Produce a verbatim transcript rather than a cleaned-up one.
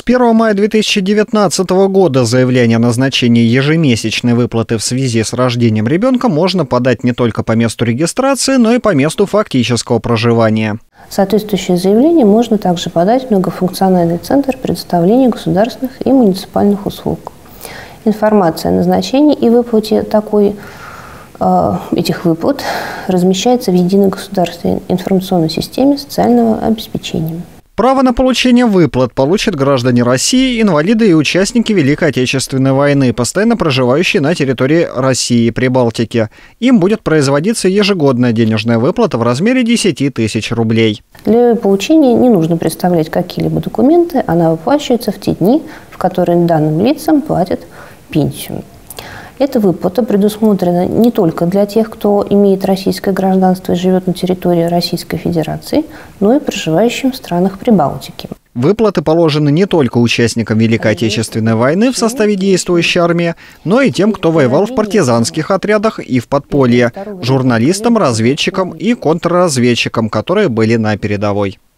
первого мая две тысячи девятнадцатого года заявление о назначении ежемесячной выплаты в связи с рождением ребенка можно подать не только по месту регистрации, но и по месту фактического проживания. Соответствующее заявление можно также подать в многофункциональный центр предоставления государственных и муниципальных услуг. Информация о назначении и выплате такой, э, этих выплат размещается в единой государственной информационной системе социального обеспечения. Право на получение выплат получат граждане России, инвалиды и участники Великой Отечественной войны, постоянно проживающие на территории России и Прибалтики. Им будет производиться ежегодная денежная выплата в размере десяти тысяч рублей. Для получения не нужно представлять какие-либо документы, она выплачивается в те дни, в которые данным лицам платят пенсию. Эта выплата предусмотрена не только для тех, кто имеет российское гражданство и живет на территории Российской Федерации, но и проживающим в странах Прибалтики. Выплаты положены не только участникам Великой Отечественной войны в составе действующей армии, но и тем, кто воевал в партизанских отрядах и в подполье, журналистам, разведчикам и контрразведчикам, которые были на передовой.